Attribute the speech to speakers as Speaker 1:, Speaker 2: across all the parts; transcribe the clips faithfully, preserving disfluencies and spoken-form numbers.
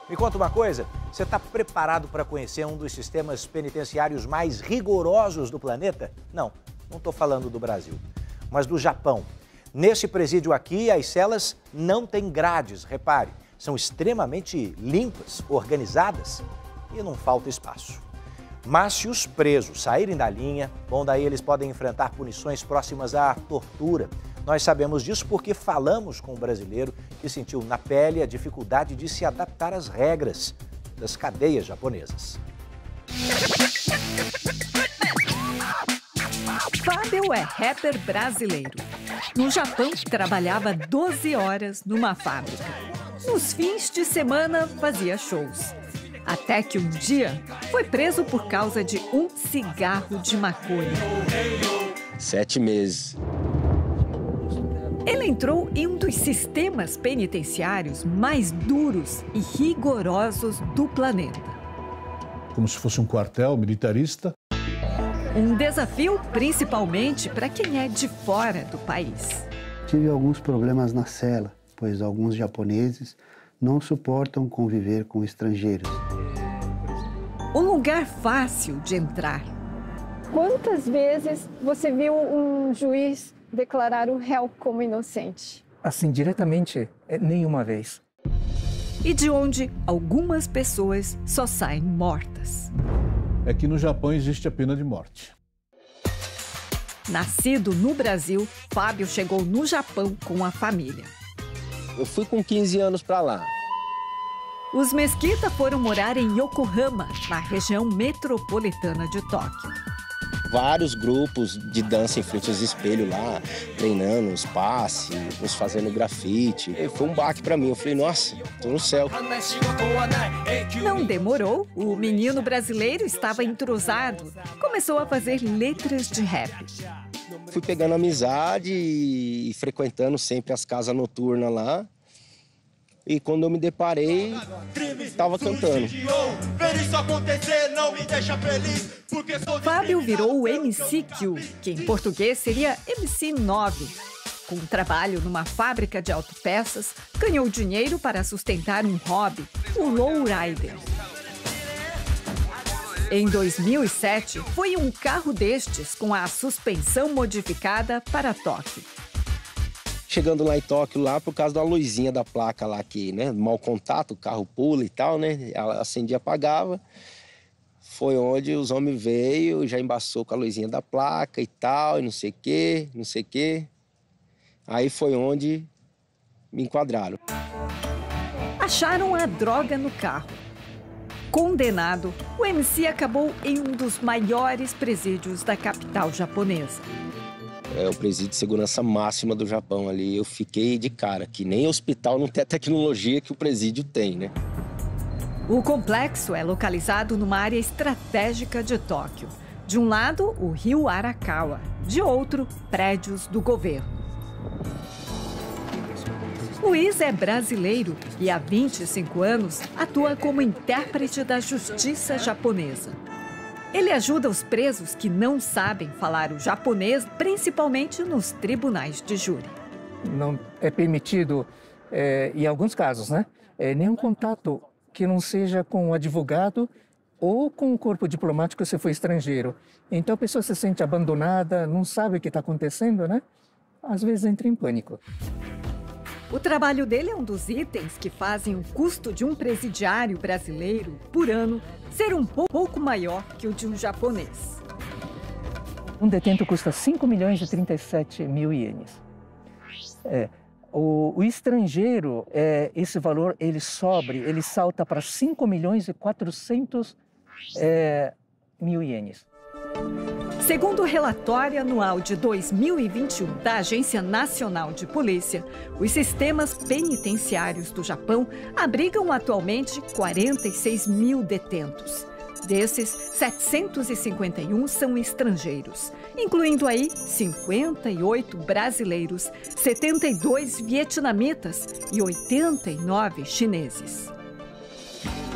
Speaker 1: Me conta uma coisa, você está preparado para conhecer um dos sistemas penitenciários mais rigorosos do planeta? Não, não estou falando do Brasil, mas do Japão. Nesse presídio aqui, as celas não têm grades, repare, são extremamente limpas, organizadas e não falta espaço. Mas se os presos saírem da linha, bom, daí eles podem enfrentar punições próximas à tortura. Nós sabemos disso porque falamos com um brasileiro que sentiu na pele a dificuldade de se adaptar às regras das cadeias japonesas.
Speaker 2: Fábio é rapper brasileiro. No Japão, trabalhava doze horas numa fábrica. Nos fins de semana, fazia shows. Até que um dia, foi preso por causa de um cigarro de maconha.
Speaker 3: Sete meses.
Speaker 2: Ele entrou em um dos sistemas penitenciários mais duros e rigorosos do planeta.
Speaker 4: Como se fosse um quartel militarista.
Speaker 2: Um desafio principalmente para quem é de fora do país.
Speaker 5: Tive alguns problemas na cela, pois alguns japoneses não suportam conviver com estrangeiros.
Speaker 2: Um lugar fácil de entrar.
Speaker 6: Quantas vezes você viu um juiz declarar o réu como inocente?
Speaker 7: Assim, diretamente, nenhuma vez.
Speaker 2: E de onde algumas pessoas só saem mortas.
Speaker 4: É que no Japão existe a pena de morte.
Speaker 2: Nascido no Brasil, Fábio chegou no Japão com a família.
Speaker 3: Eu fui com quinze anos para lá.
Speaker 2: Os Mesquita foram morar em Yokohama, na região metropolitana de Tóquio.
Speaker 3: Vários grupos de dança em frente aos espelhos lá, treinando os passes, uns fazendo grafite. E foi um baque para mim. Eu falei, nossa, tô no céu.
Speaker 2: Não demorou, o menino brasileiro estava entrosado. Começou a fazer letras de rap.
Speaker 3: Fui pegando amizade e frequentando sempre as casas noturnas lá. E quando eu me deparei, estava cantando.
Speaker 2: Fábio virou o M C Q, que em português seria M C nove. Com um trabalho numa fábrica de autopeças, ganhou dinheiro para sustentar um hobby, o lowrider. Em dois mil e sete, foi um carro destes com a suspensão modificada para Tóquio.
Speaker 3: Chegando lá em Tóquio, lá, por causa da luzinha da placa lá, que, né, mau contato, o carro pula e tal, né, ela acendia e apagava. Foi onde os homens veio, já embaçou com a luzinha da placa e tal, e não sei o quê, não sei o quê. Aí foi onde me enquadraram.
Speaker 2: Acharam a droga no carro. Condenado, o M C acabou em um dos maiores presídios da capital japonesa.
Speaker 3: É o presídio de segurança máxima do Japão ali. Eu fiquei de cara, que nem hospital não tem a tecnologia que o presídio tem, né?
Speaker 2: O complexo é localizado numa área estratégica de Tóquio. De um lado, o rio Arakawa. De outro, prédios do governo. Luiz é brasileiro e há vinte e cinco anos atua como intérprete da justiça japonesa. Ele ajuda os presos que não sabem falar o japonês, principalmente nos tribunais de júri.
Speaker 7: Não é permitido, é, em alguns casos, né, é, nenhum contato que não seja com o advogado ou com o corpo diplomático se for estrangeiro. Então a pessoa se sente abandonada, não sabe o que está acontecendo, né? Às vezes entra em pânico.
Speaker 2: O trabalho dele é um dos itens que fazem o custo de um presidiário brasileiro por ano ser um pouco maior que o de um japonês.
Speaker 7: Um detento custa cinco milhões e trinta e sete mil ienes. É, o, o estrangeiro, é, esse valor, ele sobe, ele salta para cinco milhões e quatrocentos é, mil ienes.
Speaker 2: Segundo o relatório anual de dois mil e vinte e um da Agência Nacional de Polícia, os sistemas penitenciários do Japão abrigam atualmente quarenta e seis mil detentos. Desses, setecentos e cinquenta e um são estrangeiros, incluindo aí cinquenta e oito brasileiros, setenta e dois vietnamitas e oitenta e nove chineses.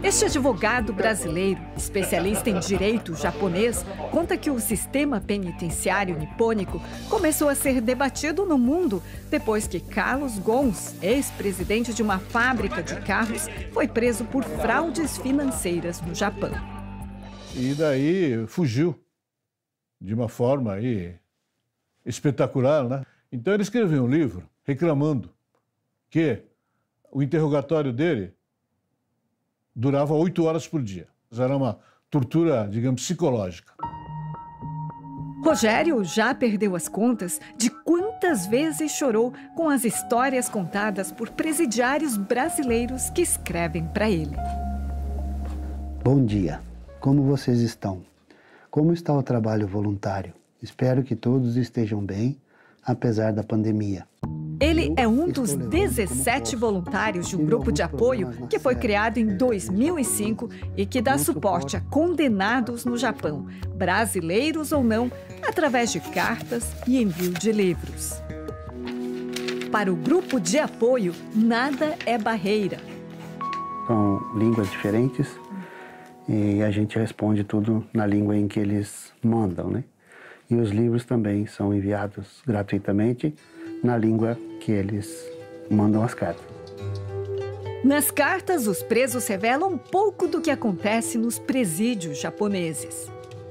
Speaker 2: Este advogado brasileiro, especialista em direito japonês, conta que o sistema penitenciário nipônico começou a ser debatido no mundo depois que Carlos Ghosn, ex-presidente de uma fábrica de carros, foi preso por fraudes financeiras no Japão.
Speaker 4: E daí fugiu de uma forma aí espetacular, né? Então ele escreveu um livro reclamando que o interrogatório dele durava oito horas por dia. Era uma tortura, digamos, psicológica.
Speaker 2: Rogério já perdeu as contas de quantas vezes chorou com as histórias contadas por presidiários brasileiros que escrevem para ele.
Speaker 5: Bom dia. Como vocês estão? Como está o trabalho voluntário? Espero que todos estejam bem, apesar da pandemia.
Speaker 2: Ele é um dos dezessete voluntários de um grupo de apoio que foi criado em dois mil e cinco e que dá suporte a condenados no Japão, brasileiros ou não, através de cartas e envio de livros. Para o grupo de apoio, nada é barreira.
Speaker 5: São línguas diferentes e a gente responde tudo na língua em que eles mandam, né? E os livros também são enviados gratuitamente na língua que eles mandam as cartas.
Speaker 2: Nas cartas, os presos revelam um pouco do que acontece nos presídios japoneses.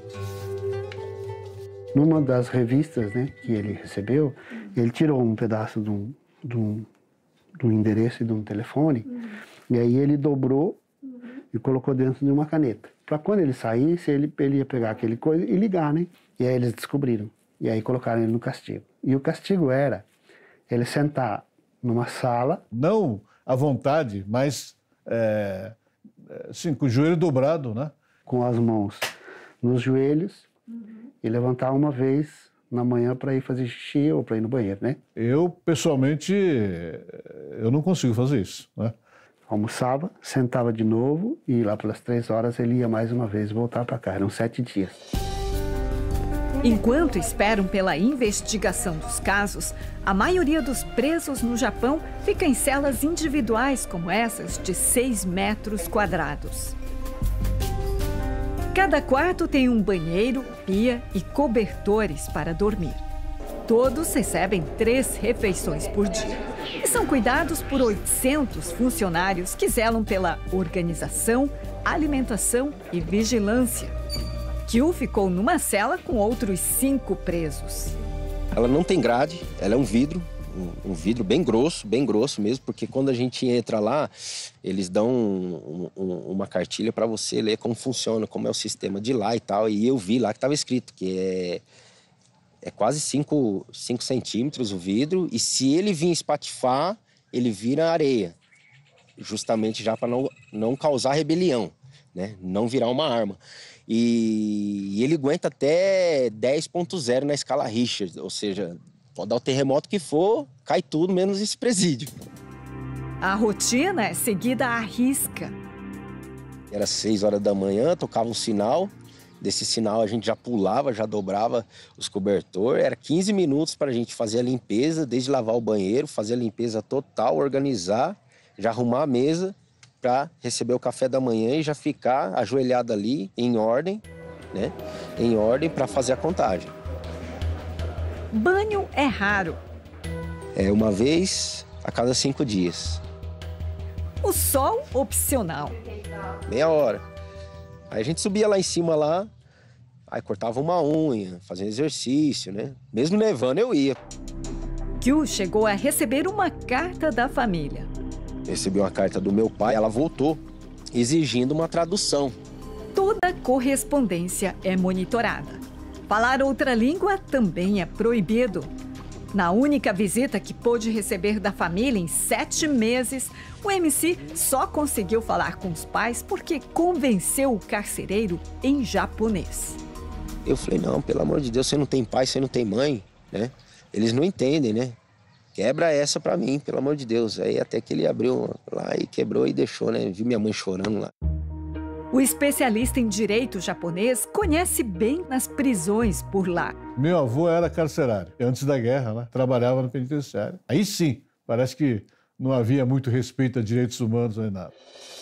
Speaker 5: Numa das revistas, né, que ele recebeu, ele tirou um pedaço de um, de um, de um endereço e de um telefone, uhum. E aí ele dobrou uhum. e colocou dentro de uma caneta. Para quando ele saísse, ele, ele ia pegar aquele coisa e ligar, né? E aí eles descobriram. E aí colocaram ele no castigo. E o castigo era ele sentar numa sala...
Speaker 4: Não à vontade, mas é, assim, com o joelho dobrado, né?
Speaker 5: Com as mãos nos joelhos uhum. e levantar uma vez na manhã para ir fazer xixi ou para ir no banheiro, né?
Speaker 4: Eu, pessoalmente, eu não consigo fazer isso, né?
Speaker 5: Almoçava, sentava de novo e lá pelas três horas ele ia mais uma vez voltar para cá. Eram sete dias.
Speaker 2: Enquanto esperam pela investigação dos casos, a maioria dos presos no Japão fica em celas individuais como essas de seis metros quadrados. Cada quarto tem um banheiro, pia e cobertores para dormir. Todos recebem três refeições por dia e são cuidados por oitocentos funcionários que zelam pela organização, alimentação e vigilância. Kyu ficou numa cela com outros cinco presos.
Speaker 3: Ela não tem grade, ela é um vidro, um, um vidro bem grosso, bem grosso mesmo, porque quando a gente entra lá, eles dão um, um, uma cartilha para você ler como funciona, como é o sistema de lá e tal. E eu vi lá que estava escrito que é, é quase cinco centímetros o vidro, e se ele vir espatifar, ele vira areia, justamente já para não, não causar rebelião, né? Não virar uma arma. E, e ele aguenta até dez ponto zero na escala Richter, ou seja, pode dar o terremoto que for, cai tudo, menos esse presídio.
Speaker 2: A rotina é seguida à risca.
Speaker 3: Era seis horas da manhã, tocava um sinal, desse sinal a gente já pulava, já dobrava os cobertores, era quinze minutos para a gente fazer a limpeza, desde lavar o banheiro, fazer a limpeza total, organizar, já arrumar a mesa, para receber o café da manhã e já ficar ajoelhado ali, em ordem, né? Em ordem para fazer a contagem.
Speaker 2: Banho é raro.
Speaker 3: É uma vez a cada cinco dias.
Speaker 2: O sol opcional.
Speaker 3: Meia hora. Aí a gente subia lá em cima lá, aí cortava uma unha, fazia exercício, né? Mesmo nevando eu ia.
Speaker 2: Kyu chegou a receber uma carta da família.
Speaker 3: Recebi uma carta do meu pai, ela voltou, exigindo uma tradução.
Speaker 2: Toda correspondência é monitorada. Falar outra língua também é proibido. Na única visita que pôde receber da família em sete meses, o M C só conseguiu falar com os pais porque convenceu o carcereiro em japonês.
Speaker 3: Eu falei, não, pelo amor de Deus, você não tem pai, você não tem mãe, né? Eles não entendem, né? Quebra essa pra mim, pelo amor de Deus. Aí até que ele abriu lá e quebrou e deixou, né? Vi minha mãe chorando lá.
Speaker 2: O especialista em direito japonês conhece bem as prisões por lá.
Speaker 4: Meu avô era carcerário, antes da guerra, né? Trabalhava no penitenciário. Aí sim, parece que não havia muito respeito a direitos humanos nem nada.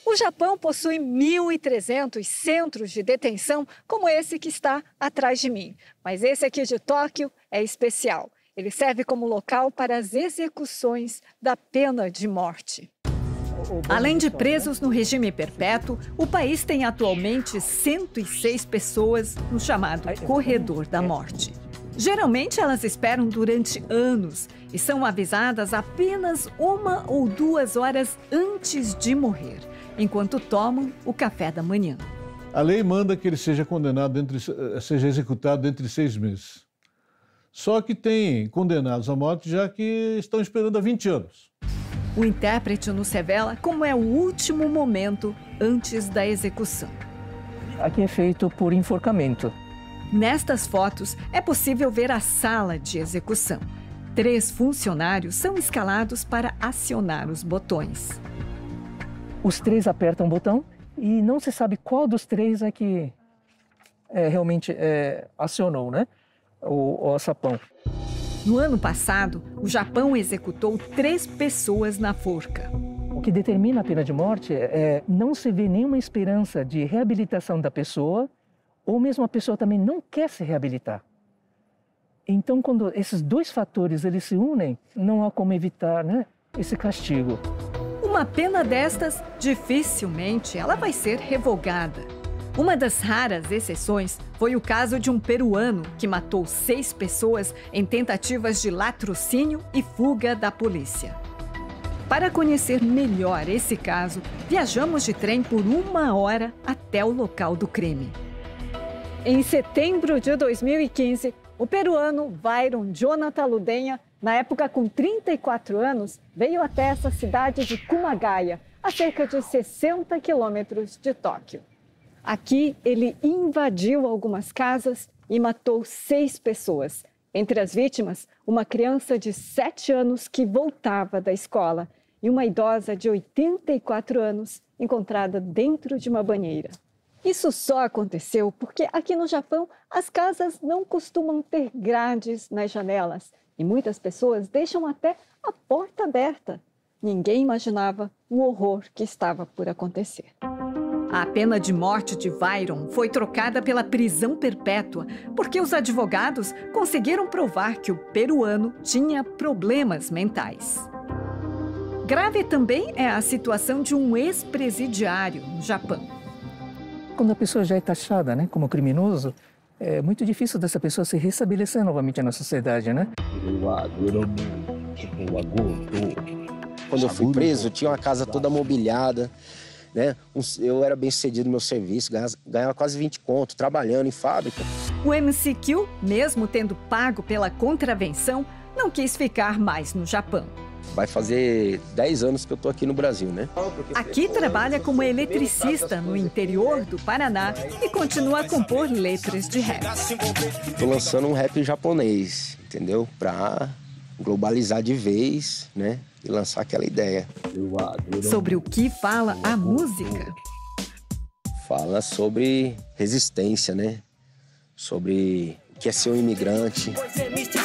Speaker 2: O Japão possui mil e trezentos centros de detenção, como esse que está atrás de mim. Mas esse aqui de Tóquio é especial. Ele serve como local para as execuções da pena de morte. Além de presos no regime perpétuo, o país tem atualmente cento e seis pessoas no chamado Corredor da Morte. Geralmente elas esperam durante anos e são avisadas apenas uma ou duas horas antes de morrer, enquanto tomam o café da manhã.
Speaker 4: A lei manda que ele seja condenado, entre, seja executado dentro de seis meses. Só que tem condenados à morte já que estão esperando há vinte anos.
Speaker 2: O intérprete nos revela como é o último momento antes da execução.
Speaker 7: Aqui é feito por enforcamento.
Speaker 2: Nestas fotos é possível ver a sala de execução. Três funcionários são escalados para acionar os botões.
Speaker 7: Os três apertam o botão e não se sabe qual dos três é que é, realmente é, acionou, né? o, o alçapão.
Speaker 2: No ano passado, o Japão executou três pessoas na forca.
Speaker 7: O que determina a pena de morte é não se vê nenhuma esperança de reabilitação da pessoa, ou mesmo a pessoa também não quer se reabilitar. Então, quando esses dois fatores eles se unem, não há como evitar, né, esse castigo.
Speaker 2: Uma pena destas, dificilmente ela vai ser revogada. Uma das raras exceções foi o caso de um peruano que matou seis pessoas em tentativas de latrocínio e fuga da polícia. Para conhecer melhor esse caso, viajamos de trem por uma hora até o local do crime. Em setembro de dois mil e quinze, o peruano Byron Jonathan Ludenha, na época com trinta e quatro anos, veio até essa cidade de Kumagaya, a cerca de sessenta quilômetros de Tóquio. Aqui, ele invadiu algumas casas e matou seis pessoas. Entre as vítimas, uma criança de sete anos que voltava da escola e uma idosa de oitenta e quatro anos encontrada dentro de uma banheira. Isso só aconteceu porque aqui no Japão as casas não costumam ter grades nas janelas e muitas pessoas deixam até a porta aberta. Ninguém imaginava o horror que estava por acontecer. A pena de morte de Byron foi trocada pela prisão perpétua porque os advogados conseguiram provar que o peruano tinha problemas mentais. Grave também é a situação de um ex-presidiário no Japão.
Speaker 7: Quando a pessoa já é taxada, né, como criminoso, é muito difícil dessa pessoa se restabelecer novamente na sociedade, né?
Speaker 3: Quando eu fui preso, tinha uma casa toda mobiliada. Né? Eu era bem sucedido no meu serviço, ganhava, ganhava quase vinte conto, trabalhando em fábrica.
Speaker 2: O M C Q, mesmo tendo pago pela contravenção, não quis ficar mais no Japão.
Speaker 3: Vai fazer dez anos que eu tô aqui no Brasil, né?
Speaker 2: Aqui trabalha como eletricista no interior do Paraná e continua a compor letras de rap.
Speaker 3: Tô lançando um rap japonês, entendeu? Pra globalizar de vez, né? E lançar aquela ideia.
Speaker 2: Sobre o que fala a música?
Speaker 3: Fala sobre resistência, né? Sobre o que é ser um imigrante.